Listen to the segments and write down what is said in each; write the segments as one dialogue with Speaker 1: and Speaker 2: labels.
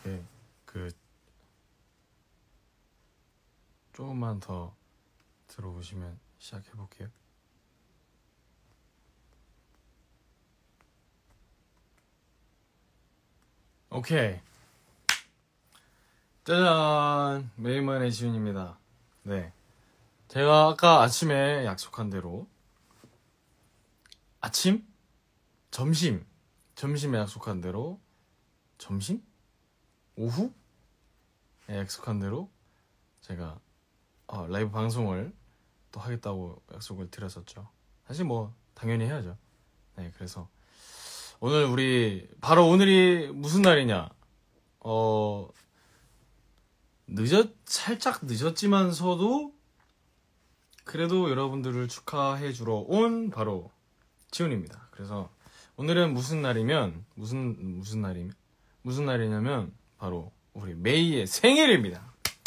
Speaker 1: 이렇게 그 조금만 더 들어오시면 시작해 볼게요. 오케이. 짜잔, 메이먼의 지훈입니다. 네, 제가 아까 아침에 약속한 대로 아침? 점심에 약속한 대로 점심? 오후? 네, 약속한 대로 제가 라이브 방송을 또 하겠다고 약속을 드렸었죠. 사실 뭐 당연히 해야죠. 네, 그래서 오늘이 무슨 날이냐? 살짝 늦었지만서도 그래도 여러분들을 축하해 주러 온 바로 지훈입니다. 그래서 오늘은 무슨 날이냐면 바로 우리 메이의 생일입니다.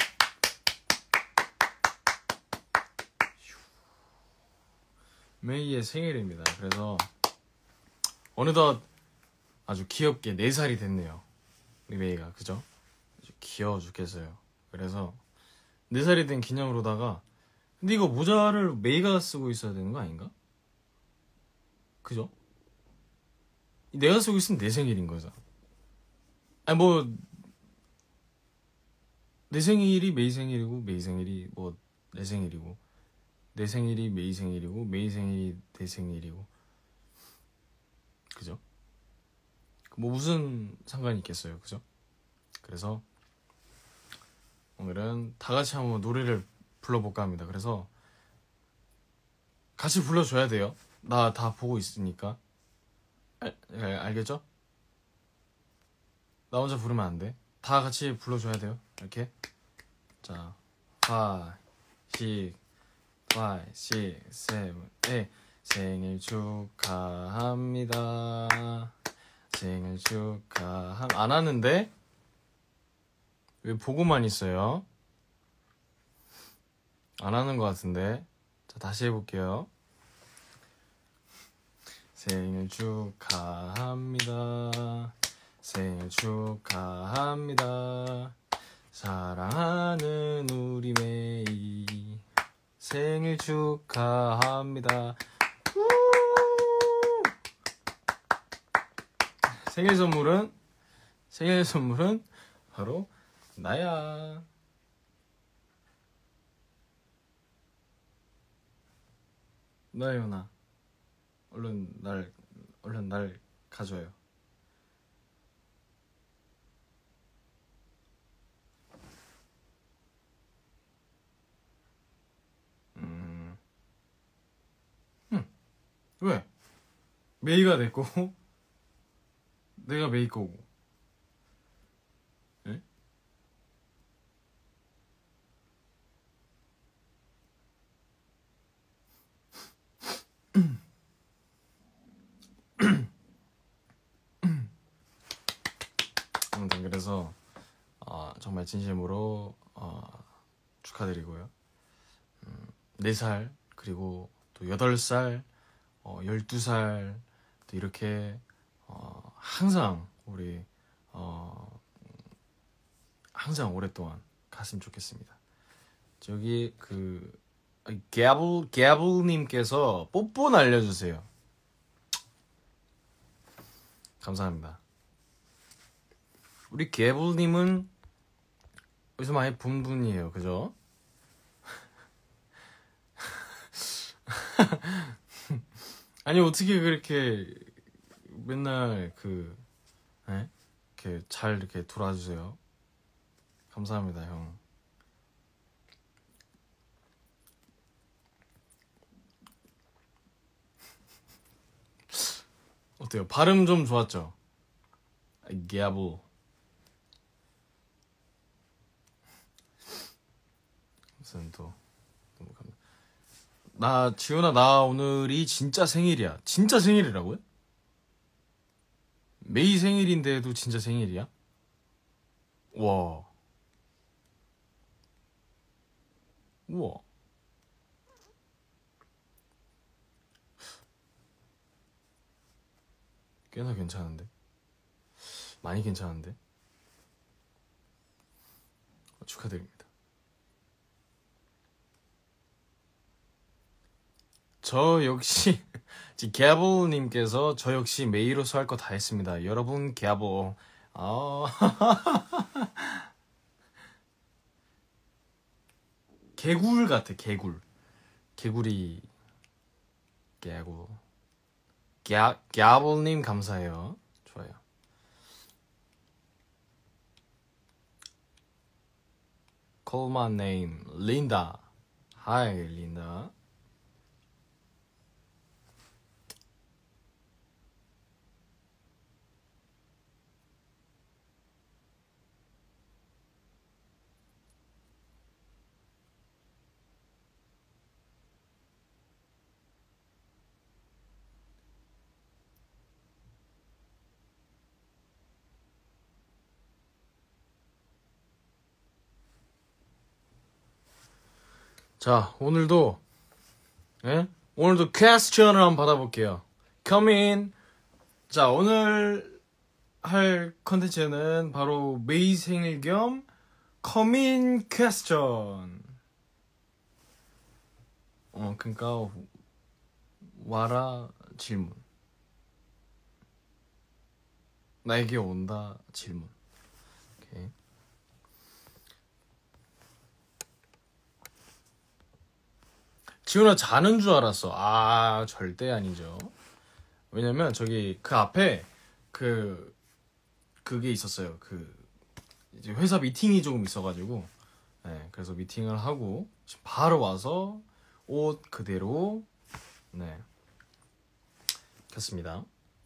Speaker 1: 메이의 생일입니다. 그래서 어느덧 아주 귀엽게 4살이 됐네요. 우리 메이가, 그죠? 아주 귀여워 죽겠어요. 그래서 4살이 된 기념으로다가, 근데 이거 모자를 메이가 쓰고 있어야 되는 거 아닌가? 그죠? 내가 쓰고 있으면 내 생일인 거죠. 아니 뭐 내 생일이 메이 생일이고 메이 생일이 뭐 내 생일이고 내 생일이 메이 생일이고 메이 생일이 내 생일이고, 그죠? 뭐 무슨 상관이 있겠어요, 그죠? 그래서 오늘은 다 같이 한번 노래를 불러볼까 합니다. 그래서 같이 불러줘야 돼요. 나 다 보고 있으니까. 알겠죠? 나 혼자 부르면 안 돼. 다 같이 불러줘야 돼요. 이렇게. 자, 5, 6, 7, 8. 생일 축하합니다. 생일 안 하는데? 왜 보고만 있어요? 안 하는 것 같은데. 자, 다시 해볼게요. 생일 축하합니다. 생일 축하합니다. 사랑하는 우리 메이 생일 축하합니다. 생일 선물은 바로 나야. 나요나, 얼른 날 가져요. 왜? 메이가 내 거고 내가 메이 거고. 네? 아무튼 그래서 정말 진심으로 축하드리고요. 4살, 그리고 또 8살, 12살, 또 이렇게 항상 우리 항상 오랫동안 갔으면 좋겠습니다. 저기 개블님께서 뽀뽀 날려주세요. 감사합니다. 우리 개블님은 어디서 많이 본 분이에요, 그죠? 아니 어떻게 그렇게 맨날 이렇게 잘 이렇게 돌아주세요. 감사합니다, 형. 어때요? 발음 좀 좋았죠? 개블. 무슨 또 지훈아, 나 오늘이 진짜 생일이야. 진짜 생일이라고요? 메이 생일인데도 진짜 생일이야? 와. 우와. 꽤나 괜찮은데? 많이 괜찮은데? 축하드립니다. 저 역시 개보님께서 저 역시 메이로서 할 거 다 했습니다. 여러분 개보. 개굴 같아. 개구리 개구. 개보님 감사해요. 좋아요. Call my name, Linda. Hi, Linda. 자, 오늘도 퀘스천을 한번 받아볼게요. Come in. 자, 오늘 할 컨텐츠는 바로 메이 생일 겸 Come in 퀘스천. 그러니까 와라 질문. 나에게 온다 질문. 오케이. 지훈아 자는 줄 알았어. 절대 아니죠. 왜냐면 저기 그 앞에 그게 있었어요. 이제 회사 미팅이 조금 있어가지고, 네, 그래서 미팅을 하고 지금 바로 와서 옷 그대로 네 켰습니다.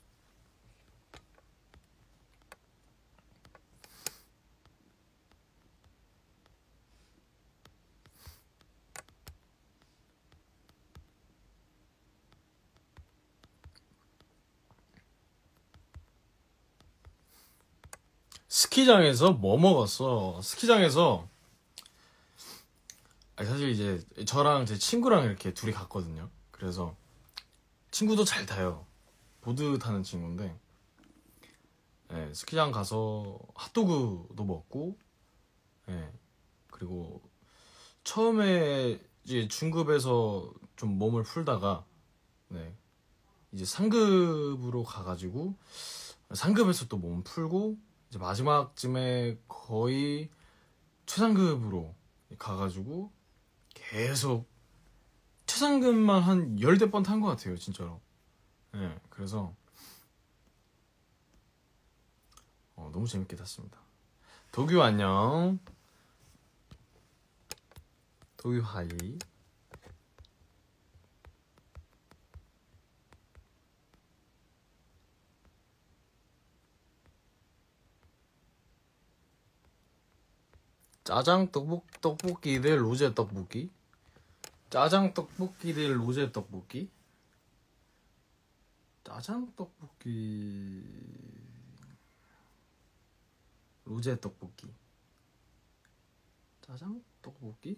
Speaker 1: 스키장에서 뭐 먹었어? 스키장에서 사실 이제 저랑 제 친구랑 이렇게 둘이 갔거든요. 그래서 친구도 잘 타요. 보드 타는 친구인데, 네, 스키장 가서 핫도그도 먹고, 네, 그리고 처음에 이제 중급에서 좀 몸을 풀다가, 네, 이제 상급으로 가가지고 상급에서 또 몸 풀고 이제 마지막쯤에 거의 최상급으로 가가지고 계속 최상급만 한 10대 번 탄 것 같아요, 진짜로. 네, 그래서 너무 재밌게 탔습니다. 도규 안녕. 도규 하이. 짜장 떡볶이 대 로제 떡볶이? 짜장 떡볶이 대 로제 떡볶이? 짜장 떡볶이 로제 떡볶이. 짜장 떡볶이?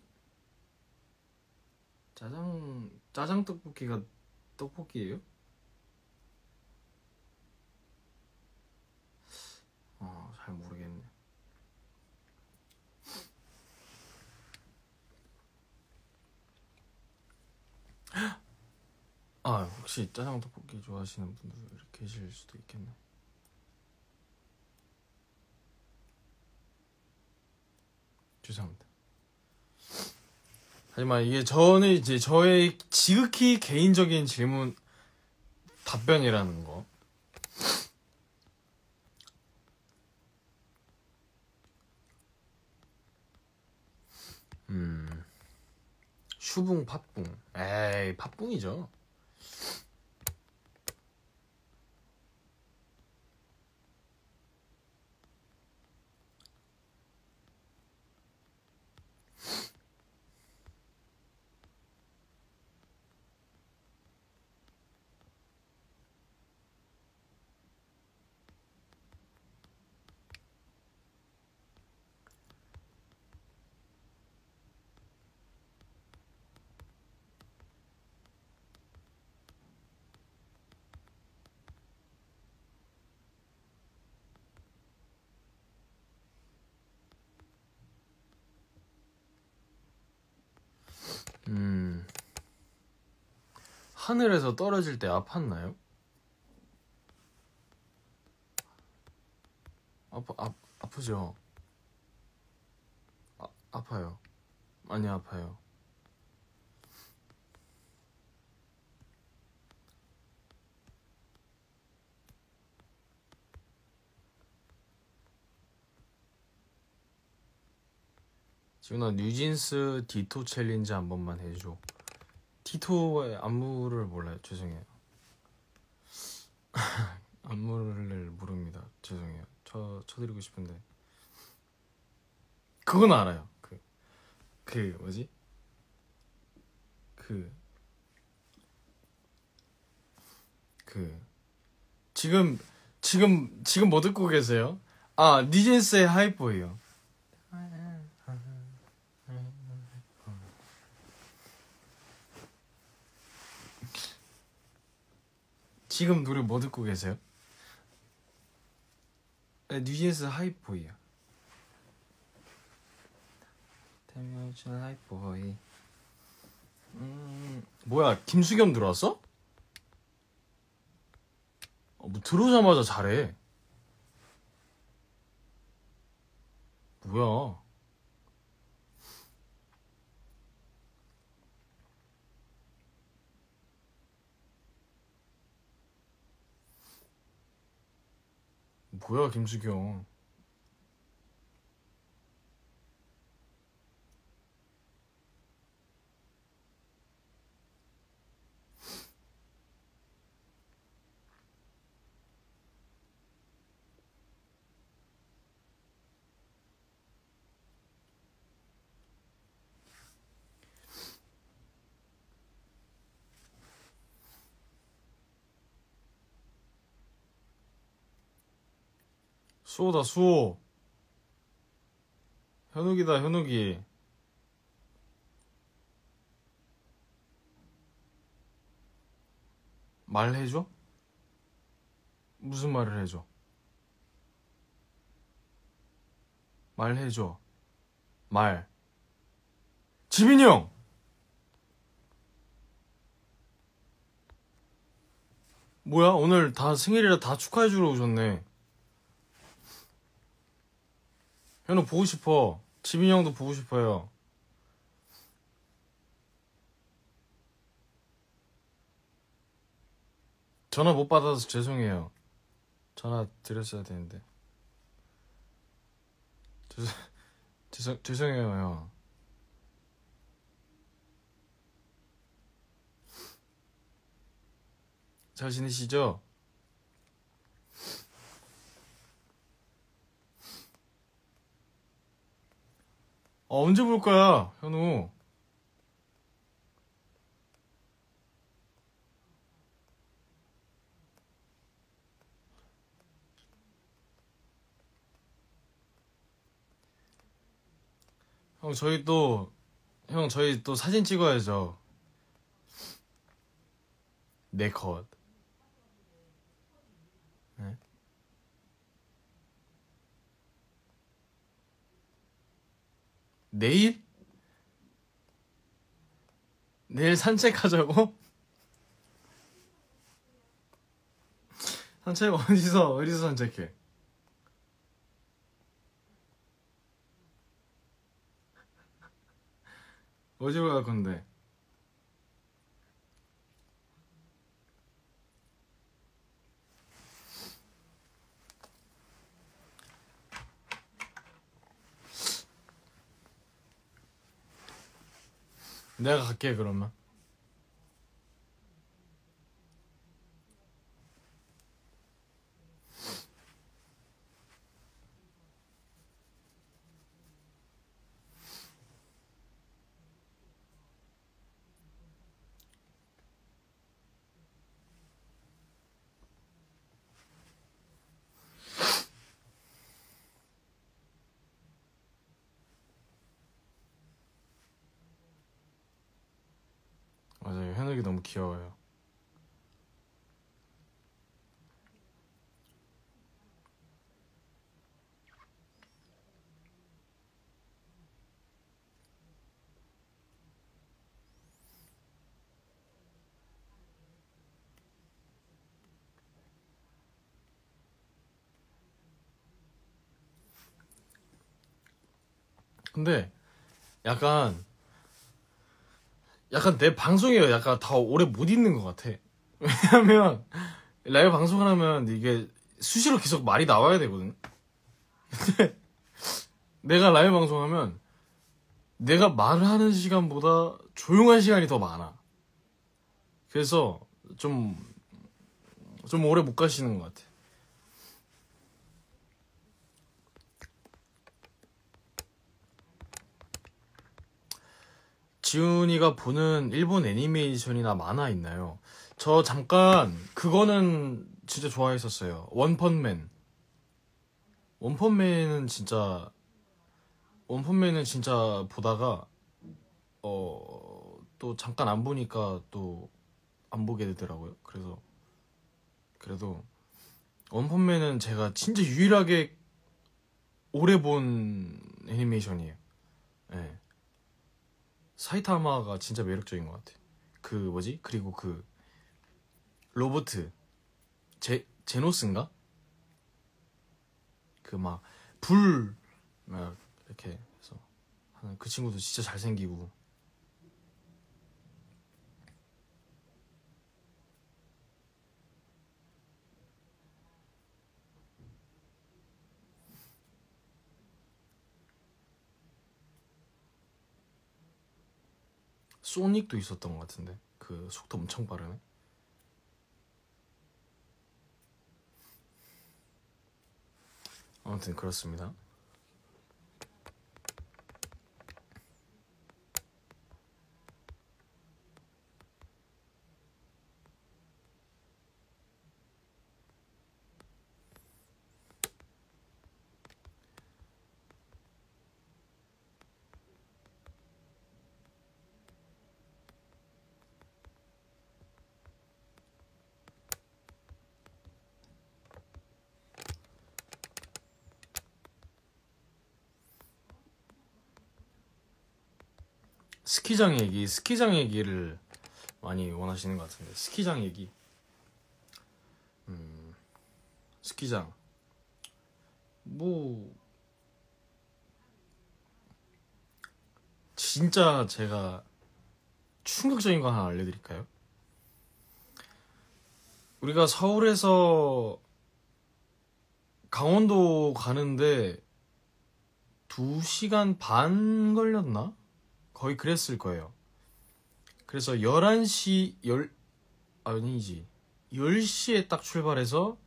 Speaker 1: 짜장 떡볶이가 떡볶이에요? 잘 모르겠네. 혹시 짜장 떡볶이 좋아하시는 분들 계실 수도 있겠네. 죄송합니다. 하지만 이게 저는 이제 저의 지극히 개인적인 질문 답변이라는 거. 슈붕 팥붕. 에이, 팥붕이죠. 하늘에서 떨어질 때 아팠나요? 아프죠? 아파요. 많이 아파요. 지훈아, 뉴진스 디토 챌린지 한 번만 해줘. 디토의 안무를 몰라요. 죄송해요. 안무를 모릅니다. 죄송해요. 쳐드리고 싶은데 그건 알아요. 뭐지? 지금 뭐 듣고 계세요? 아, 뉴진스의 하이보이요. 지금 노래 뭐 듣고 계세요? 네, 뉴진스 하이보이요. 태명준 하이보이. 뭐야, 김수겸 들어왔어? 뭐 들어오자마자 잘해. 뭐야? 뭐야, 김수겸. 수호다, 수호. 현욱이다, 현욱이. 말해줘? 무슨 말을 해줘? 말해줘. 말. 지민이 형! 뭐야, 오늘 다 생일이라 다 축하해주러 오셨네. 현우 보고 싶어. 지민이 형도 보고 싶어요. 전화 못 받아서 죄송해요. 전화 드렸어야 되는데. 죄송해요, 형. 잘 지내시죠? 언제 볼 거야, 현우? 형, 저희 또 사진 찍어야죠. 내 컷. 네? 내일? 내일 산책하자고? 산책 어디서 산책해? 어디로 갈 건데? 내가 갈게, 그러면. 맞아요, 현욱이 너무 귀여워요. 근데 약간 내 방송이 약간 다 오래 못 있는 것 같아. 왜냐면 라이브 방송을 하면 이게 수시로 계속 말이 나와야 되거든. 근데 내가 라이브 방송하면 내가 말을 하는 시간보다 조용한 시간이 더 많아. 그래서 좀 오래 못 가시는 것 같아. 지훈이가 보는 일본 애니메이션이나 만화 있나요? 저 잠깐 그거는 진짜 좋아했었어요. 원펀맨. 원펀맨은 진짜 보다가 또 잠깐 안 보니까 또 안 보게 되더라고요. 그래서 그래도 원펀맨은 제가 진짜 유일하게 오래 본 애니메이션이에요. 네. 사이타마가 진짜 매력적인 것 같아. 그 뭐지? 그리고 그 로보트 제노스인가? 그 막 불 막 이렇게 해서 하는 그 친구도 진짜 잘생기고. 소닉도 있었던 것 같은데 그 속도 엄청 빠르네. 아무튼 그렇습니다. 스키장 얘기를 많이 원하시는 것 같은데 스키장 얘기. 스키장 뭐 진짜 제가 충격적인 거 하나 알려드릴까요? 우리가 서울에서 강원도 가는데 2시간 반 걸렸나? 거의 그랬을 거예요. 그래서 11시 아니지 10시에 딱 출발해서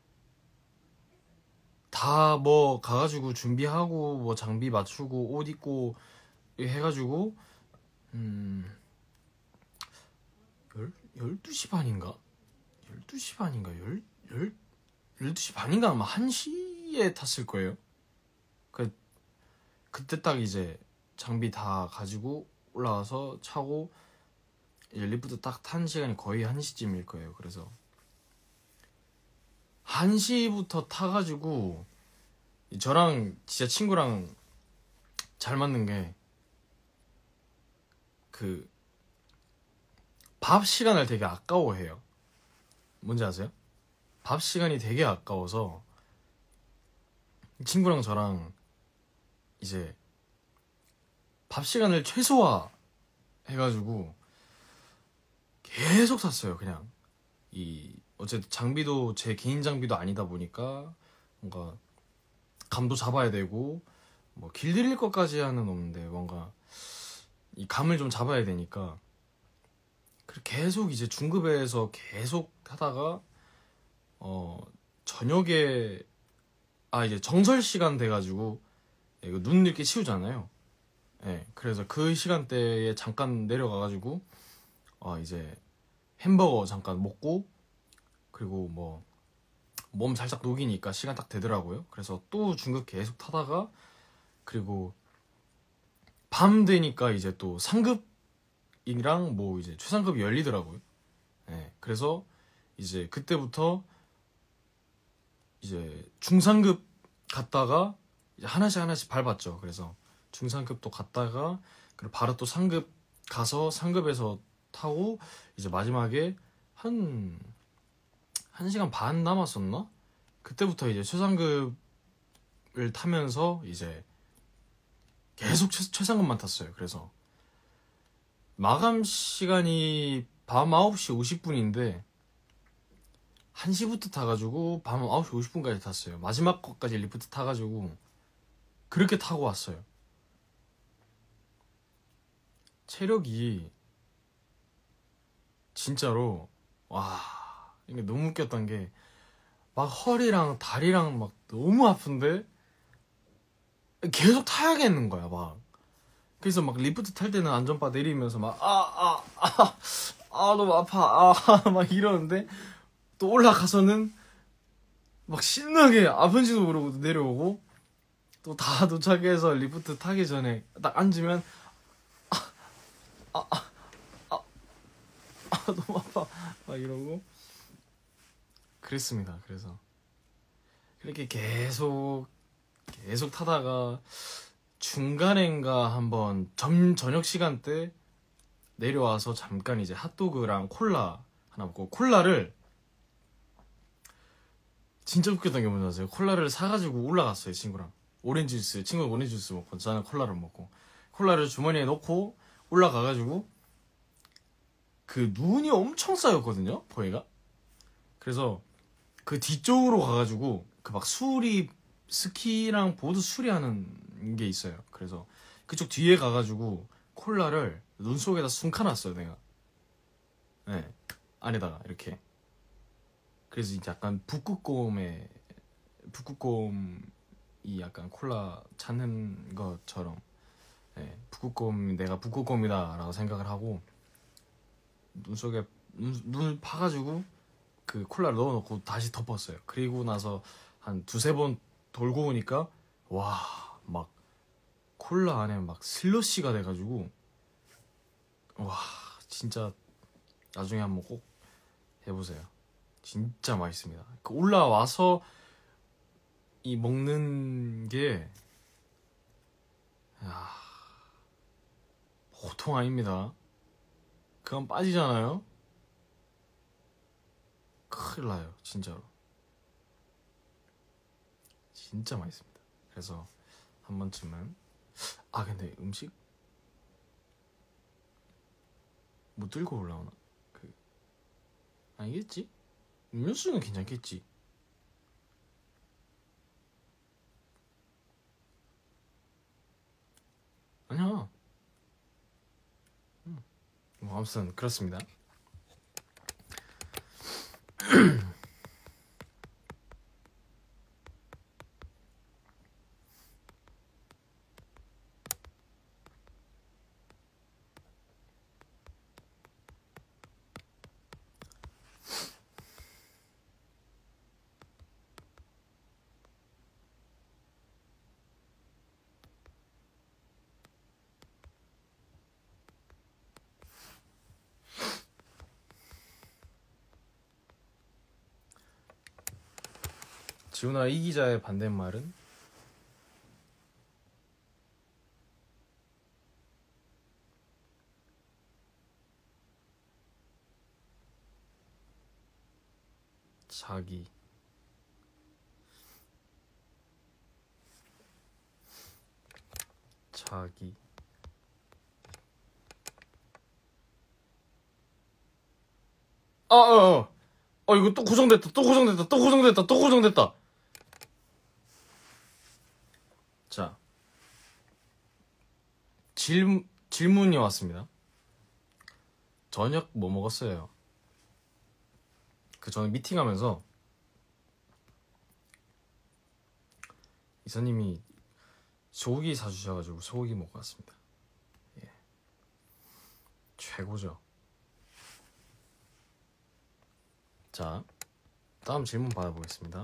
Speaker 1: 다 뭐 가가지고 준비하고 뭐 장비 맞추고 옷 입고 해가지고 12시 반인가? 12시 반인가? 12시 반인가? 아마 1시에 탔을 거예요. 그때 딱 이제 장비 다 가지고 올라와서 차고 이제 리프트 딱 탄 시간이 거의 1시쯤일 거예요. 그래서 1시부터 타가지고 저랑 진짜 친구랑 잘 맞는 게 그 밥 시간을 되게 아까워해요. 뭔지 아세요? 밥 시간이 되게 아까워서 친구랑 저랑 이제 밥 시간을 최소화 해가지고 계속 샀어요. 그냥 어쨌든 장비도 제 개인 장비도 아니다 보니까 뭔가 감도 잡아야 되고 뭐 길들일 것까지는 없는데 뭔가 이 감을 좀 잡아야 되니까 계속 이제 중급에서 계속 하다가 저녁에 이제 정설 시간 돼가지고 이거 눈 이렇게 치우잖아요. 네, 그래서 그 시간대에 잠깐 내려가가지고 이제 햄버거 잠깐 먹고 그리고 뭐 몸 살짝 녹이니까 시간 딱 되더라고요. 그래서 또 중급 계속 타다가 그리고 밤 되니까 이제 또 상급이랑 뭐 이제 최상급이 열리더라고요. 네, 그래서 이제 그때부터 이제 중상급 갔다가 이제 하나씩 밟았죠. 그래서 중상급도 갔다가 그리고 바로 또 상급 가서 상급에서 타고 이제 마지막에 한 1시간 반 남았었나? 그때부터 이제 최상급을 타면서 이제 계속 최상급만 탔어요. 그래서 마감 시간이 밤 9시 50분인데 1시부터 타가지고 밤 9시 50분까지 탔어요. 마지막 거까지 리프트 타가지고 그렇게 타고 왔어요. 체력이 진짜로 와, 이게 너무 웃겼던 게 막 허리랑 다리랑 막 너무 아픈데 계속 타야겠는 거야. 막 그래서 막 리프트 탈 때는 안전바 내리면서 막 너무 아파 막 이러는데 또 올라가서는 막 신나게 아픈지도 모르고 내려오고 또 다 도착해서 리프트 타기 전에 딱 앉으면 너무 아파 막 이러고 그랬습니다. 그래서 그렇게 계속 타다가 중간엔가 한번 저녁 시간 때 내려와서 잠깐 이제 핫도그랑 콜라 하나 먹고, 콜라를 진짜 웃겼던 게 뭔지 아세요? 콜라를 사가지고 올라갔어요. 친구랑 친구는 오렌지 주스 먹고 저는 콜라를 먹고, 콜라를 주머니에 넣고 올라가가지고 그 눈이 엄청 쌓였거든요, 거기가. 그래서 그 뒤쪽으로 가가지고 그 막 스키랑 보드 수리하는 게 있어요. 그래서 그쪽 뒤에 가가지고 콜라를 눈 속에다 숨겨놨어요, 내가. 네, 안에다가 이렇게. 그래서 이제 약간 북극곰이 약간 콜라 찾는 것처럼, 네, 내가 북극곰이다라고 생각을 하고 눈 속에 눈을 파가지고 그 콜라를 넣어놓고 다시 덮었어요. 그리고 나서 한 두세 번 돌고 오니까 와, 막 콜라 안에 막 슬러시가 돼가지고 와, 진짜 나중에 한번 꼭 해보세요. 진짜 맛있습니다. 그 올라와서 이 먹는 게 보통 아닙니다. 그건 빠지잖아요. 큰일 나요, 진짜로. 진짜 맛있습니다. 그래서 한 번쯤은. 근데 음식 뭐 들고 올라오나? 아니겠지? 음료수는 괜찮겠지. 아니야. 뭐 아무튼 그렇습니다. 지훈아, 이 기자의 반대말은? 자기. 이거 또 고정됐다. 자, 질문이 왔습니다. 저녁 뭐 먹었어요? 저는 미팅하면서 이사님이 소고기 사주셔가지고 소고기 먹고 왔습니다. 예. 최고죠. 자, 다음 질문 받아보겠습니다.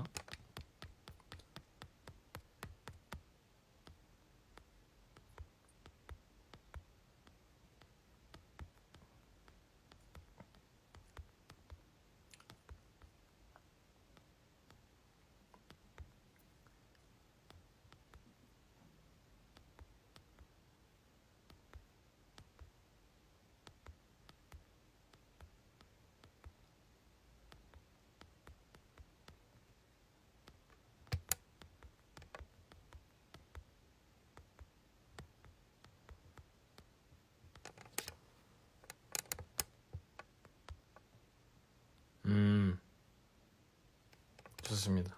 Speaker 1: 좋습니다.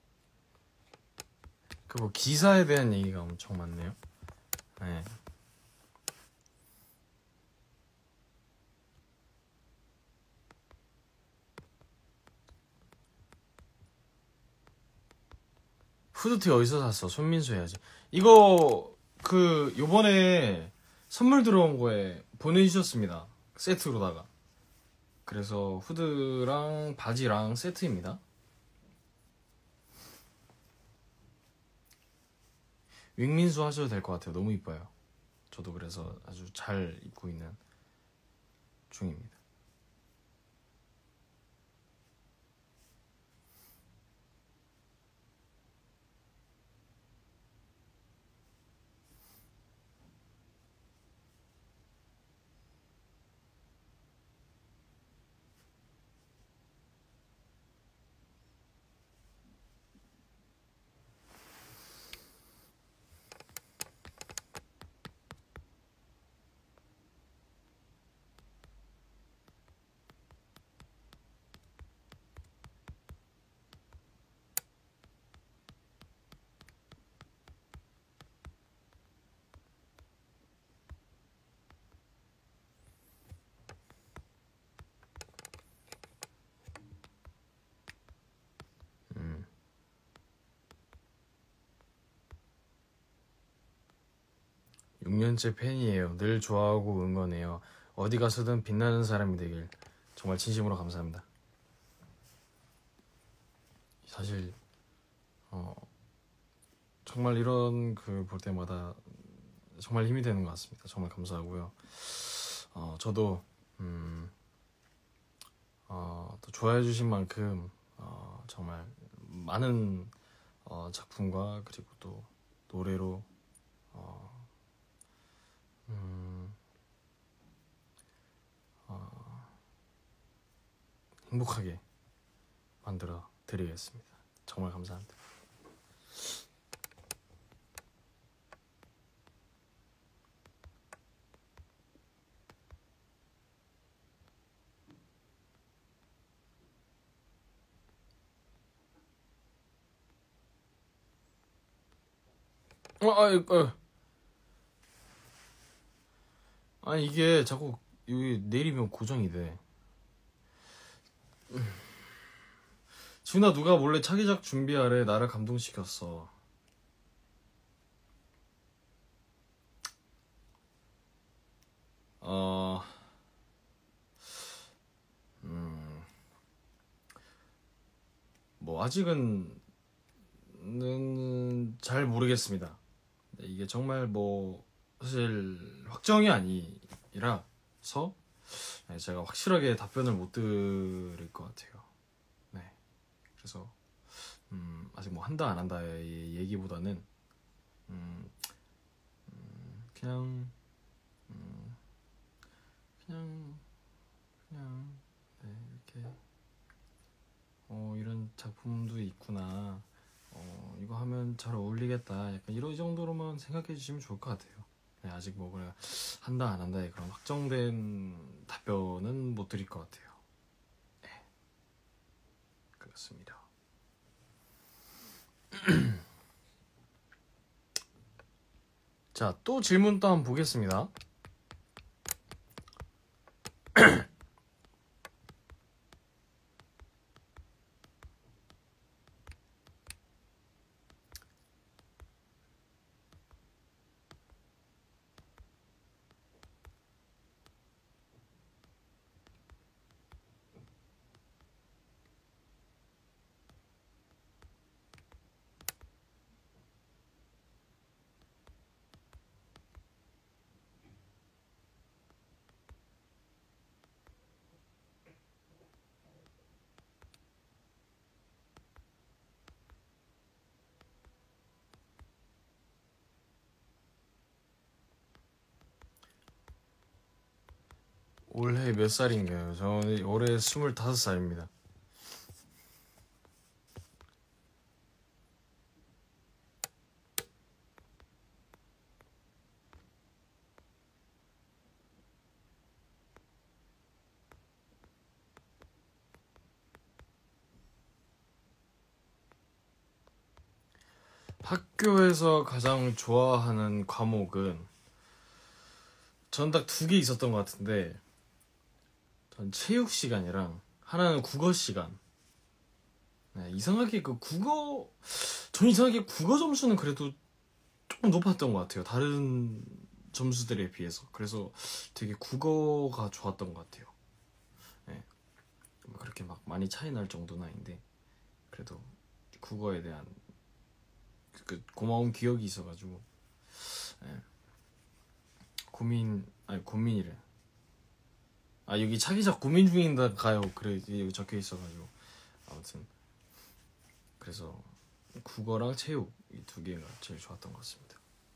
Speaker 1: 그 뭐 기사에 대한 얘기가 엄청 많네요. 네. 후드티 어디서 샀어? 손민수 해야지. 이거 그 요번에 선물 들어온 거에 보내주셨습니다. 세트로다가. 그래서 후드랑 바지랑 세트입니다. 윙민수 하셔도 될 것 같아요. 너무 이뻐요. 저도 그래서 아주 잘 입고 있는 중입니다. 음. 6년째 팬이에요. 늘 좋아하고 응원해요. 어디 가서든 빛나는 사람이 되길. 정말 진심으로 감사합니다. 사실 정말 이런 그 볼 때마다 정말 힘이 되는 것 같습니다. 정말 감사하고요. 저도 또 좋아해 주신 만큼 정말 많은 작품과 그리고 또 노래로 행복하게 만들어 드리겠습니다. 정말 감사합니다. 아니 이게 자꾸 여기 내리면 고정이 돼. 지훈아 누가 몰래 차기작 준비하래. 나를 감동시켰어. 뭐 아직은 잘 모르겠습니다. 이게 정말 뭐 사실 확정이 아니라서 제가 확실하게 답변을 못 드릴 것 같아요. 네, 그래서 아직 뭐 한다 안 한다의 얘기보다는 그냥 네, 이렇게 이런 작품도 있구나. 이거 하면 잘 어울리겠다. 약간 이런 정도로만 생각해 주시면 좋을 것 같아요. 네, 아직 뭐 그래 한다 안 한다의 그런 확정된 답변은 못 드릴 것 같아요. 네, 그렇습니다. 자, 또 질문 또 한번 보겠습니다. 올해 몇 살인가요? 저는 올해 25살입니다. 학교에서 가장 좋아하는 과목은 전 딱 2개 있었던 것 같은데, 전 체육 시간이랑 하나는 국어 시간. 네, 이상하게 전 이상하게 국어 점수는 그래도 조금 높았던 것 같아요. 다른 점수들에 비해서. 그래서 되게 국어가 좋았던 것 같아요. 네, 그렇게 막 많이 차이 날 정도는 아닌데, 그래도 국어에 대한 그 고마운 기억이 있어가지고. 네. 고민이래. 여기 차기작 고민 중인다 가요. 그래, 여기 적혀 있어가지고. 아무튼 그래서 국어랑 체육 이 2개가 제일 좋았던 것 같습니다.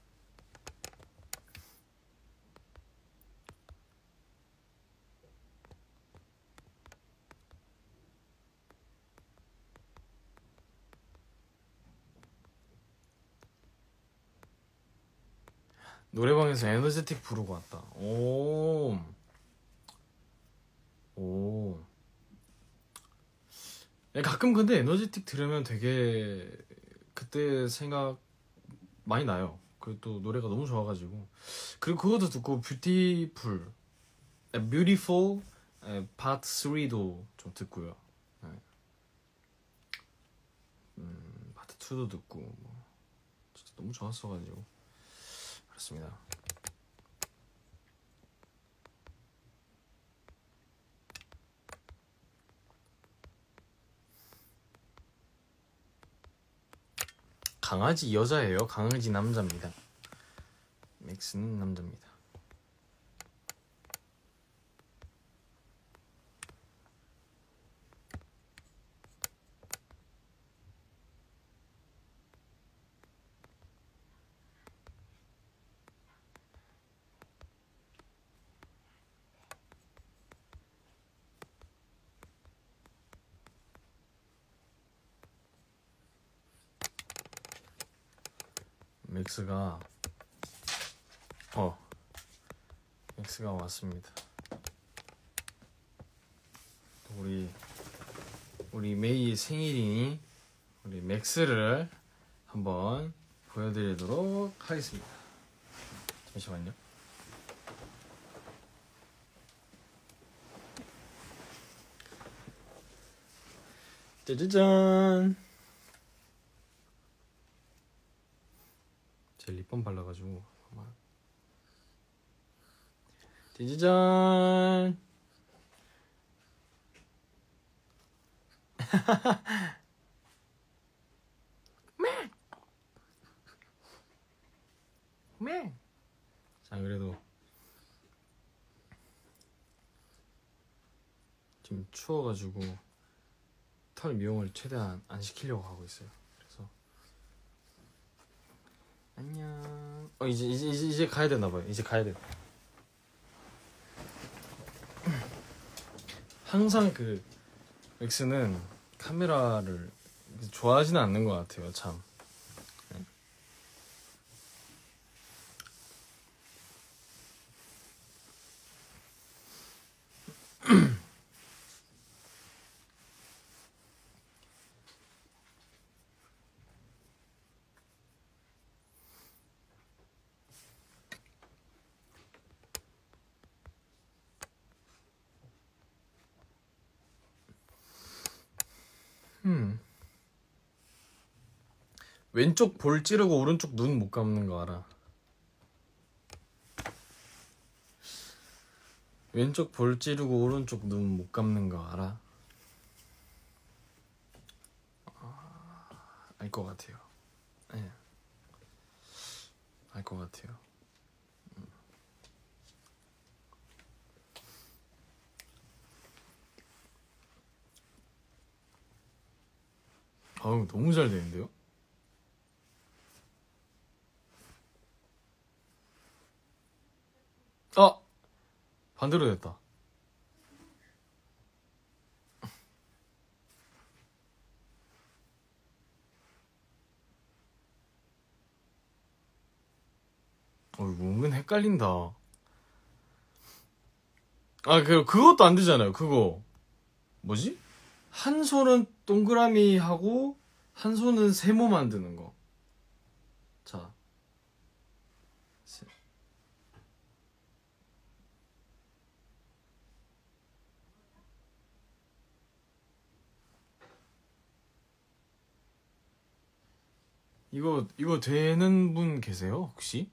Speaker 1: 노래방에서 에너제틱 부르고 왔다. 오. 가끔 근데 에너제틱 들으면 되게 그때 생각 많이 나요. 그리고 또 노래가 너무 좋아가지고. 그리고 그것도 듣고 Beautiful Part 3도 좀 듣고요. 네. 파트 2도 듣고 뭐 진짜 너무 좋았어가지고 그렇습니다. 강아지 여자예요? 강아지 남자입니다. 맥스는 남자입니다. 맥스가 왔습니다. 우리 메이의 생일이니 우리 맥스를 한번 보여드리도록 하겠습니다. 잠시만요. 짜자잔. 제 립밤 발라가지고 짜자잔. 자, 그래도 지금 추워가지고 털 미용을 최대한 안 시키려고 하고 있어요. 그래서 안녕. 이제 가야 되나 봐요. 이제 가야 돼. 항상 그 맥스는 카메라를 좋아하지는 않는 것 같아요. 참. 왼쪽 볼 찌르고 오른쪽 눈 못 감는 거 알아? 왼쪽 볼 찌르고 오른쪽 눈 못 감는 거 알아? 알 것 같아요. 네. 알 것 같아요. 아우, 너무 잘 되는데요? 반대로 됐다. 이거 은근 헷갈린다. 그것도 안 되잖아요. 그거 뭐지? 한 손은 동그라미 하고 한 손은 세모 만드는 거. 자, 이거 되는 분 계세요 혹시?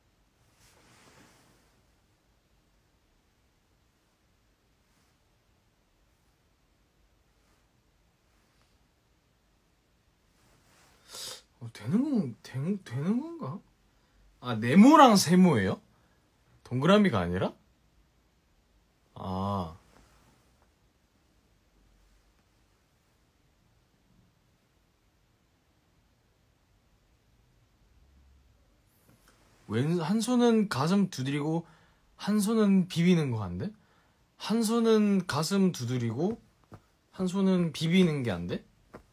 Speaker 1: 되는 건가? 아, 네모랑 세모예요? 동그라미가 아니라? 아, 한 손은 가슴 두드리고 한 손은 비비는 거 안 돼? 한 손은 가슴 두드리고 한 손은 비비는 게 안 돼?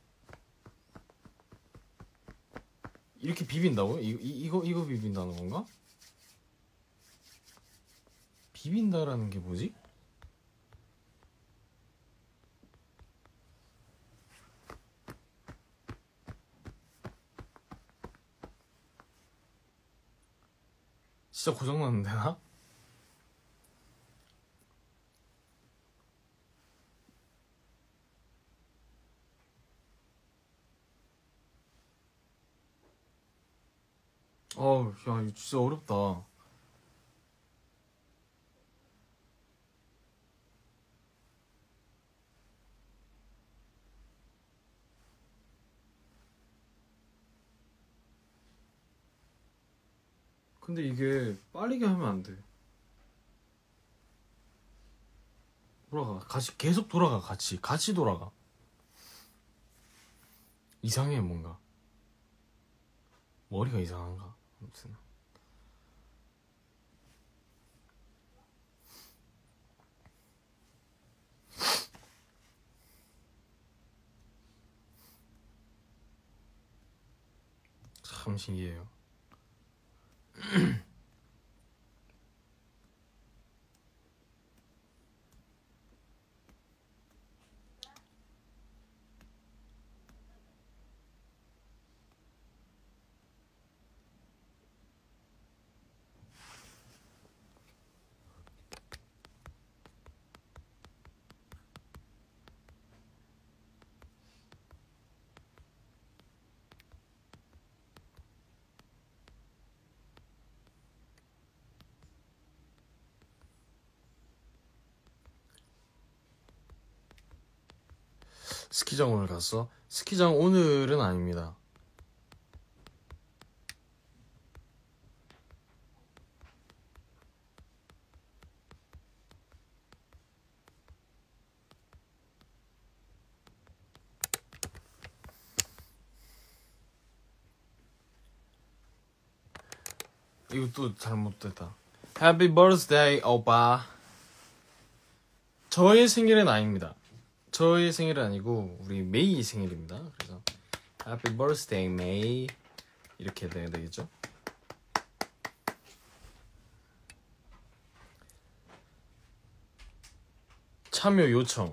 Speaker 1: 이렇게 비빈다고? 이거 비빈다는 건가? 비빈다라는 게 뭐지? 진짜 고장났는데 나? 어우, 야, 이거 진짜 어렵다. 근데 이게 빠르게 하면 안 돼. 돌아가. 같이 계속 돌아가. 같이 돌아가. 이상해 뭔가. 머리가 이상한가? 아무튼. 참 신기해요. 스키장 오늘 갔어? 스키장 오늘은 아닙니다. 이거 또 잘못됐다. Happy birthday, 오빠. 저의 생일은 아닙니다. 저의 생일은 아니고 우리 메이 생일입니다. 그래서 Happy birthday, 메이. 이렇게 돼야 되겠죠? 참여 요청.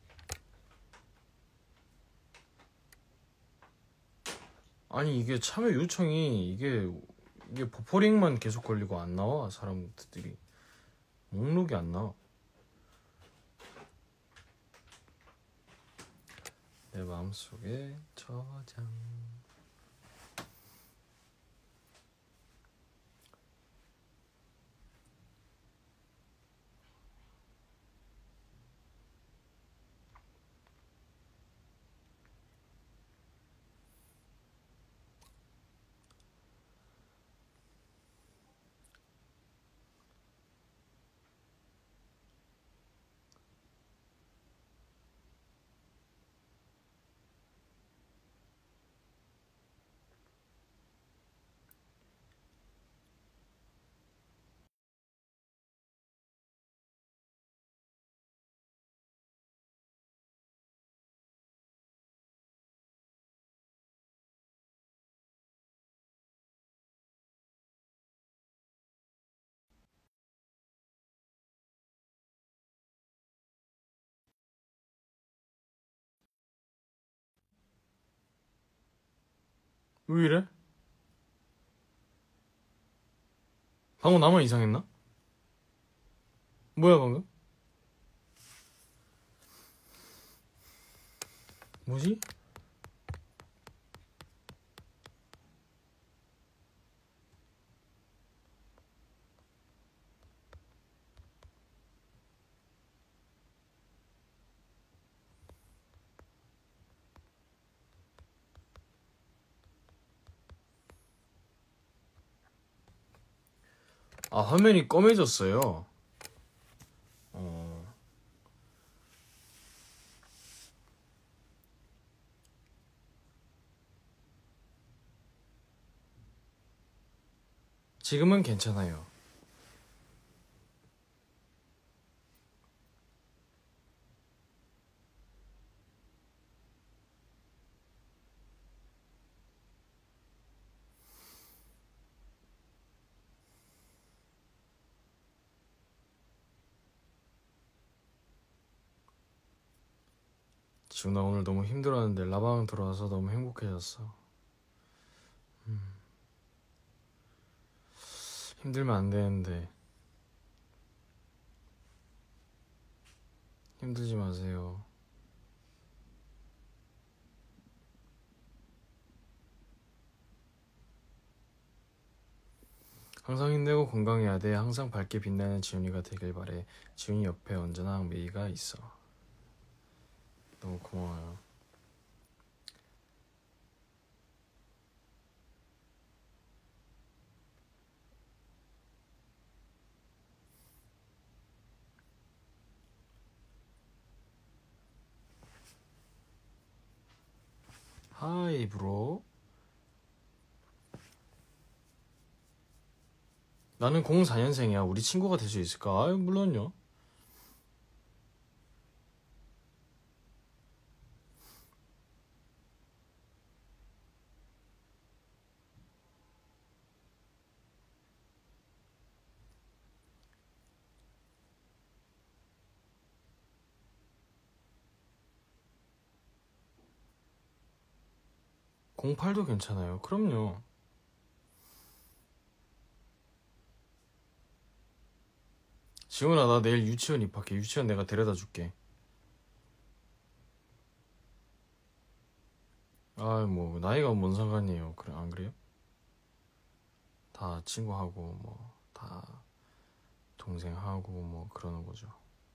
Speaker 1: 아니 이게 참여 요청이 이게 버퍼링만 계속 걸리고 안 나와. 사람들이 목록이 안 나와. 내 마음속에 저장. 왜 이래? 방금 나만 이상했나? 뭐야 방금? 뭐지? 아, 화면이 검해졌어요. 지금은 괜찮아요. 지금 나 오늘 너무 힘들었는데 라방 들어와서 너무 행복해졌어. 힘들면 안 되는데. 힘들지 마세요. 항상 힘내고 건강해야 돼. 항상 밝게 빛나는 지훈이가 되길 바래. 지훈이 옆에 언제나 메이가 있어. 너무 고마워요. 하이 브로. 나는 04년생이야. 우리 친구가 될 수 있을까? 아유, 물론요. (08도) 괜찮아요. 그럼요. 지훈아, 나 내일 유치원 입학해. 유치원 내가 데려다 줄게. 아, 뭐 나이가 뭔 상관이에요. 그래, 안 그래요? 다 친구하고 뭐 다 동생하고 뭐 그러는 거죠.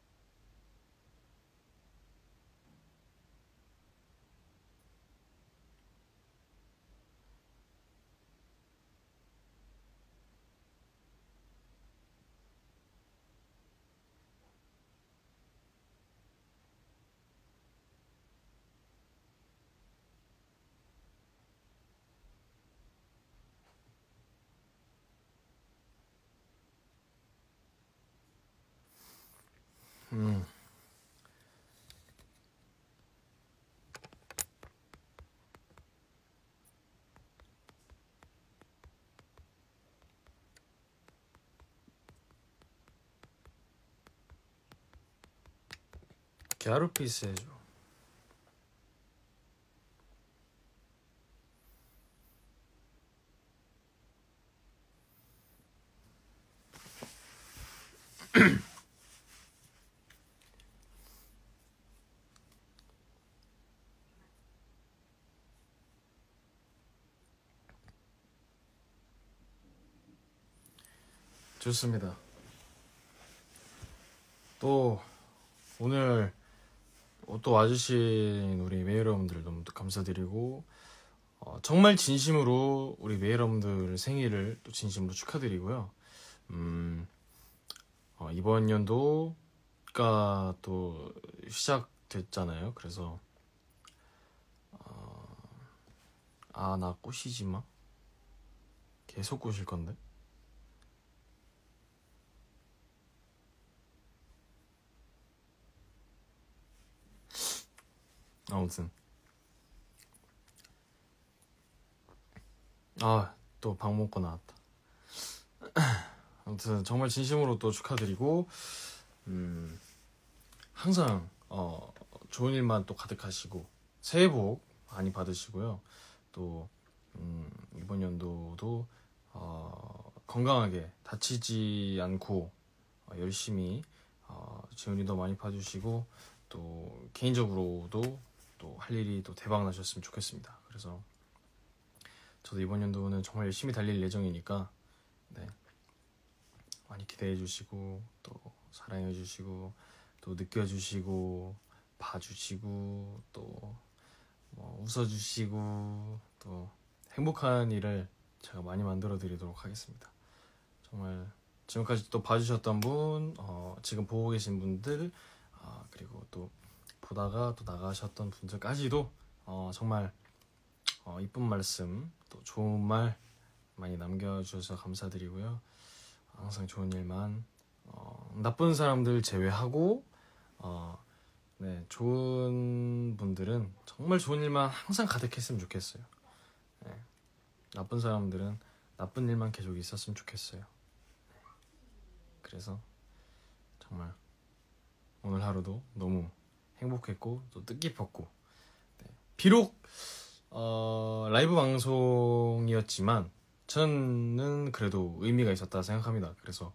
Speaker 1: 갸루피스 해줘. 좋습니다. 또 오늘 또 와주신 우리 메이 여러분들 너무 감사드리고 정말 진심으로 우리 메이 여러분들 생일을 또 진심으로 축하드리고요. 이번 연도가 또 시작됐잖아요. 그래서 나 꼬시지 마. 계속 꼬실 건데. 아무튼 또 밥 먹고 나왔다. 아무튼 정말 진심으로 또 축하드리고 항상 좋은 일만 또 가득하시고 새해 복 많이 받으시고요. 또 이번 연도도 건강하게 다치지 않고 열심히 재훈이도 많이 봐주시고 또 개인적으로도 또 할 일이 또 대박 나셨으면 좋겠습니다. 그래서 저도 이번 연도는 정말 열심히 달릴 예정이니까 네, 많이 기대해 주시고 또 사랑해 주시고 또 느껴주시고 봐주시고 또 웃어주시고 또 행복한 일을 제가 많이 만들어 드리도록 하겠습니다. 정말 지금까지 또 봐주셨던 분, 지금 보고 계신 분들, 그리고 또 보다가 또 나가셨던 분들까지도 정말 이쁜 말씀, 또 좋은 말 많이 남겨주셔서 감사드리고요. 항상 좋은 일만, 나쁜 사람들 제외하고 네, 좋은 분들은 정말 좋은 일만 항상 가득했으면 좋겠어요. 네, 나쁜 사람들은 나쁜 일만 계속 있었으면 좋겠어요. 그래서 정말 오늘 하루도 너무 행복했고 또 뜻깊었고 네, 비록 라이브 방송이었지만 저는 그래도 의미가 있었다 생각합니다. 그래서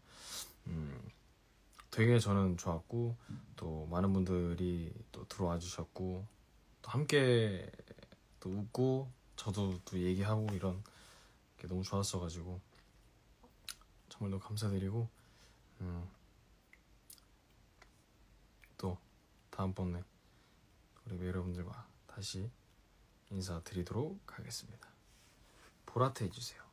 Speaker 1: 되게 저는 좋았고 또 많은 분들이 또 들어와 주셨고 또 함께 또 웃고 저도 또 얘기하고 이런 게 너무 좋았어가지고 정말 너무 감사드리고 또 다음번에 우리 여러분들과 다시 인사드리도록 하겠습니다. 보라트 해주세요.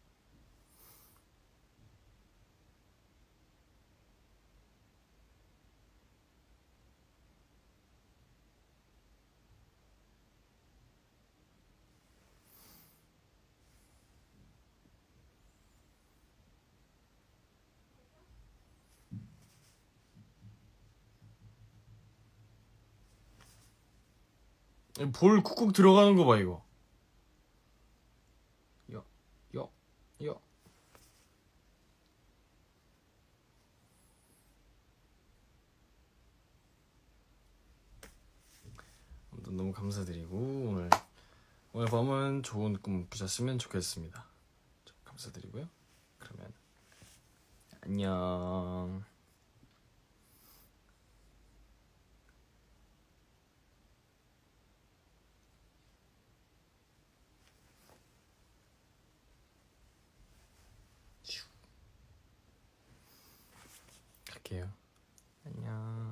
Speaker 1: 볼 쿡쿡 들어가는 거 봐 이거. 여. 아무튼 너무 감사드리고 오늘 밤은 좋은 꿈 꾸셨으면 좋겠습니다. 감사드리고요. 그러면 안녕. 갈게요. 안녕.